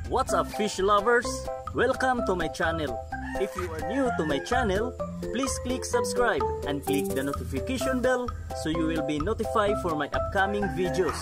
What's up, fish lovers? Welcome to my channel. If you are new to my channel, please click subscribe and click the notification bell so you will be notified for my upcoming videos.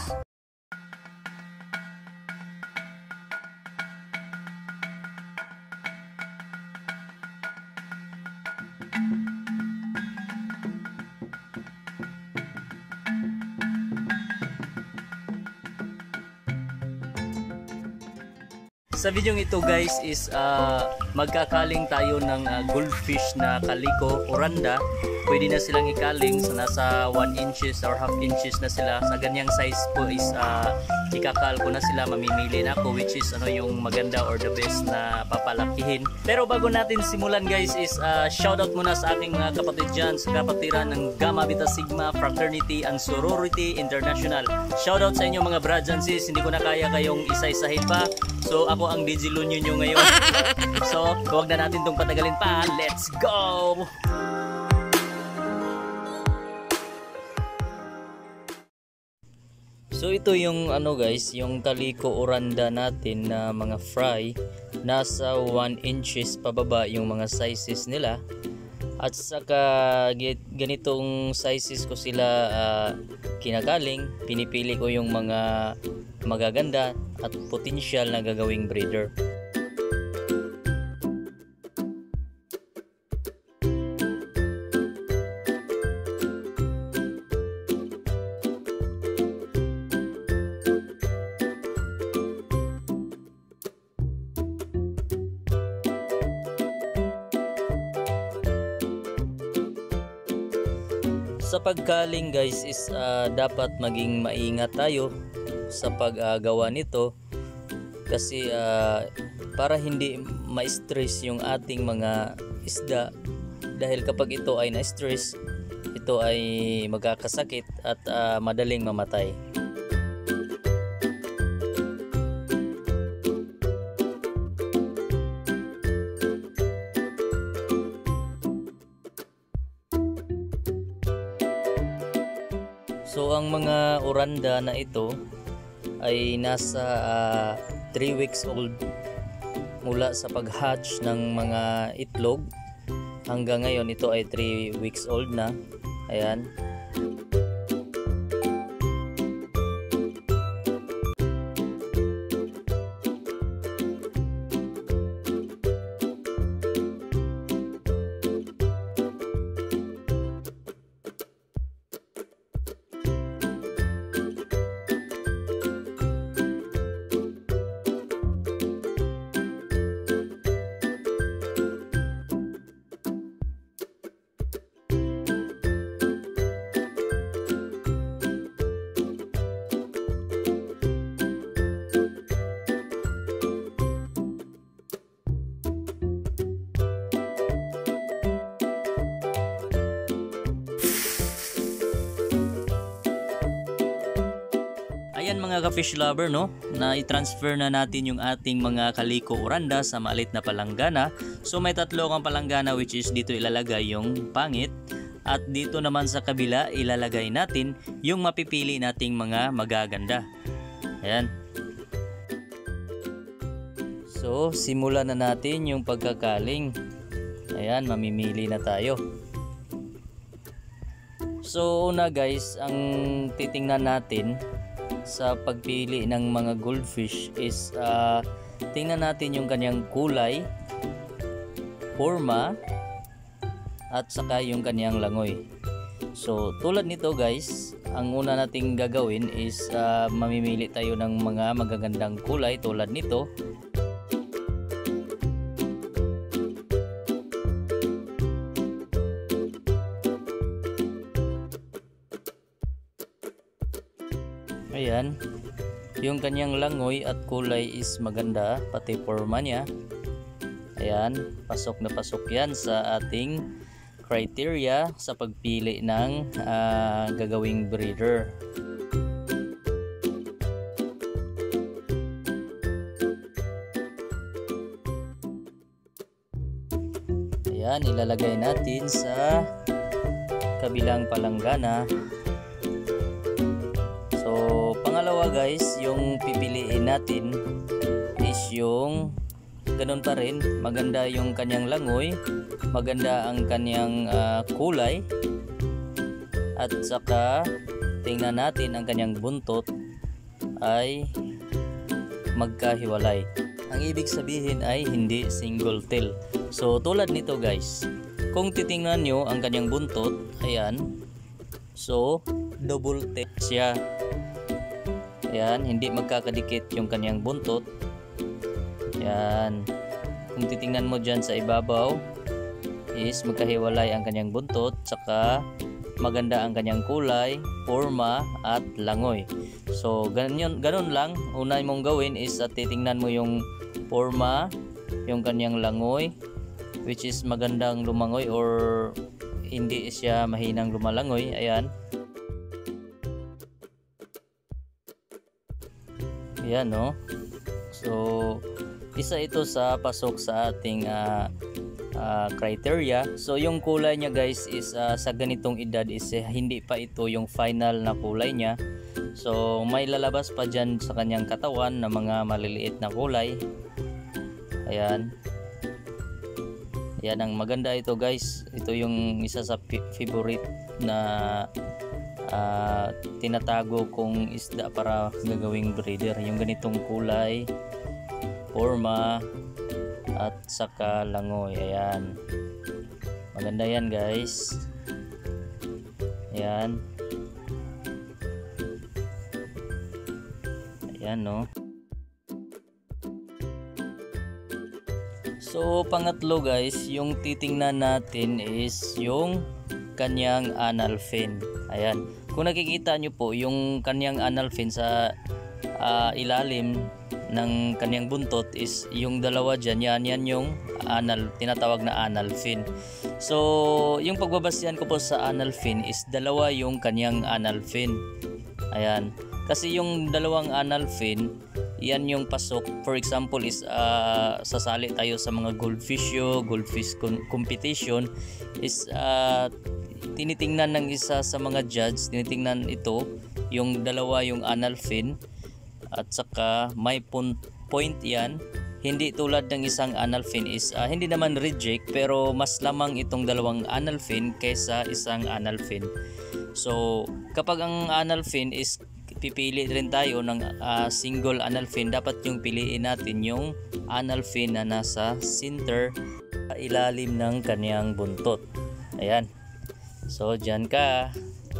Sa video ito guys is magkakaling tayo ng goldfish na kaliko oranda. Pwede na silang ikaling sa nasa 1 inches or half inches na sila. Sa ganyang size po is ikakal ko na sila, mamimili na ako which is yung maganda or the best na papalakihin. Pero bago natin simulan guys is shoutout muna sa aking mga kapatid dyan sa kapatiran ng Gamma Beta Sigma Fraternity and Sorority International. Shoutout sa inyo mga brads and sis, hindi ko na kaya kayong isa-isahin pa. So ako ang DJ Lunyo nyo ngayon. So huwag na natin itong patagalin pa. Let's go! So ito yung guys, yung kaliko oranda natin na mga fry. Nasa 1 inches pababa yung mga sizes nila. At saka ganitong sizes ko sila kinagaling. Pinipili ko yung mga magaganda at potential na gagawing breeder. Sa pagkaling guys is dapat maging maingat tayo sa paggawa nito kasi para hindi ma-stress yung ating mga isda, dahil kapag ito ay na-stress, ito ay magkakasakit at madaling mamatay. So ang mga oranda na ito ay nasa 3 weeks old mula sa pag-hatch ng mga itlog. Hanggang ngayon ito ay 3 weeks old na. Ayan. Ayan mga ka-fish lover, no, na i-transfer na natin yung ating mga kaliko oranda sa maliit na palanggana. So may 3 kang palanggana which is dito ilalagay yung pangit at dito naman sa kabila ilalagay natin yung mapipili nating mga magaganda. Ayan. So simulan na natin yung pagkakaling. Ayan, mamimili na tayo. So una guys, ang titingnan natin sa pagpili ng mga goldfish is tingnan natin yung kanyang kulay, forma at saka yung kanyang langoy. So tulad nito guys, ang una nating gagawin is mamimili tayo ng mga magagandang kulay tulad nito. Ayan, yung kanyang langoy at kulay is maganda, pati forma niya. Ayan, pasok na pasok yan sa ating criteria sa pagpili ng gagawing breeder. Ayan, ilalagay natin sa kabilang palanggana. So pangalawa guys, yung pipiliin natin is yung ganun pa rin, maganda yung kanyang langoy, maganda ang kanyang kulay, at saka tingnan natin ang kanyang buntot ay magkahiwalay. Ang ibig sabihin ay hindi single tail. So tulad nito guys, kung titingnan nyo ang kanyang buntot, ayan, so double tail siya. Ayan, hindi magkakadikit yung kanyang buntot. Ayan, kung titingnan mo dyan sa ibabaw is magkahiwalay ang kanyang buntot, saka maganda ang kanyang kulay, forma at langoy. So ganun lang. Una mong gawin is titingnan mo yung forma, yung kanyang langoy, which is magandang lumangoy or hindi siya mahinang lumalangoy. Ayan. Ayan, no? So isa ito sa pasok sa ating criteria. So yung kulay niya guys is sa ganitong edad is hindi pa ito yung final na kulay niya. So may lalabas pa dyan sa kanyang katawan na mga maliliit na kulay. Ayan. Yan ang maganda ito guys. Ito yung isa sa favorite na tinatago kong isda para gagawing breeder. Yung ganitong kulay, forma at saka langoy. Ayan, maganda yan guys. Ayan, ayan, no? So pangatlo guys, yung titingnan natin is yung kanyang anal fin. Ayan, kung nakikita nyo po yung kanyang anal fin sa ilalim ng kanyang buntot is yung dalawa dyan, yan yung anal, tinatawag na anal fin. So yung pagbabasihan ko po sa anal fin is dalawa yung kanyang anal fin. Ayan, kasi yung dalawang anal fin, yan yung pasok. For example is sasali tayo sa mga goldfish competition is tinitingnan ng isa sa mga judge, tinitingnan ito yung dalawa yung anal fin at saka may point yan. Hindi tulad ng isang anal fin is hindi naman reject, pero mas lamang itong dalawang anal fin kaysa isang anal fin. So kapag ang anal fin is pipili rin tayo ng single anal fin, dapat yung piliin natin yung anal fin na nasa center ilalim ng kanyang buntot. Ayan, so dyan ka.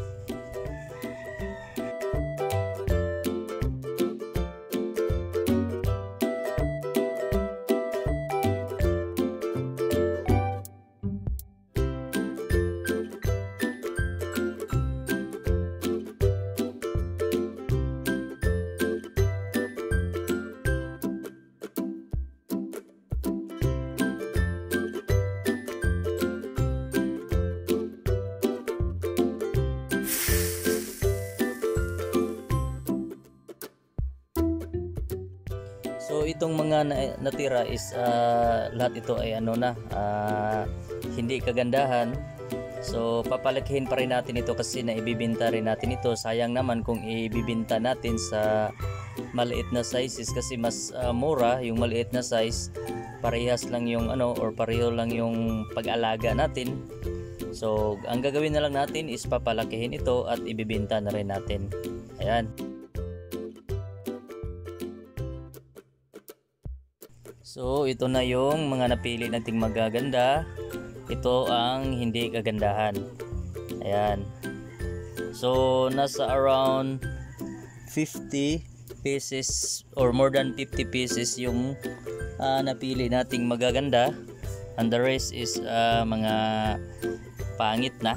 So itong mga natira is lahat ito ay hindi kagandahan. So papalakihin pa rin natin ito kasi naibibinta rin natin ito. Sayang naman kung ibibinta natin sa maliit na sizes kasi mas mura yung maliit na size. Parehas lang yung or pareho lang yung pag-alaga natin. So ang gagawin na lang natin is papalakihin ito at ibibinta na rin natin. Ayan. So ito na yung mga napili nating magaganda. Ito ang hindi kagandahan. Ayan. So nasa around 50 pieces or more than 50 pieces yung napili nating magaganda, and the rest is mga pangit na.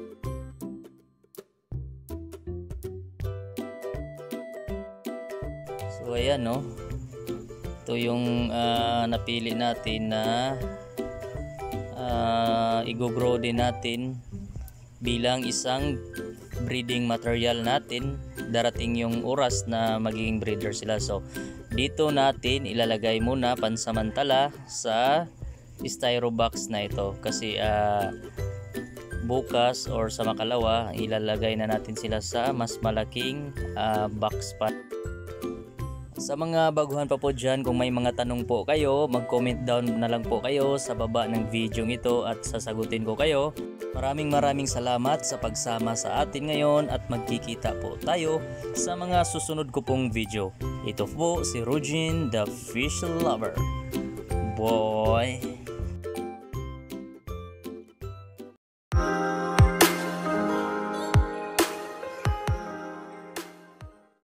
So ayan, no, ito yung napili natin na i-grow din natin bilang isang breeding material natin. Darating yung oras na magiging breeder sila. So dito natin ilalagay muna pansamantala sa styro box na ito kasi bukas or sa makalawa ilalagay na natin sila sa mas malaking box pot. Sa mga baguhan pa po dyan, kung may mga tanong po kayo, mag-comment down na lang po kayo sa baba ng video ito at sasagutin ko kayo. Maraming salamat sa pagsama sa atin ngayon at magkikita po tayo sa mga susunod ko pong video. Ito po si Rugin, the Fish Lover. Boy!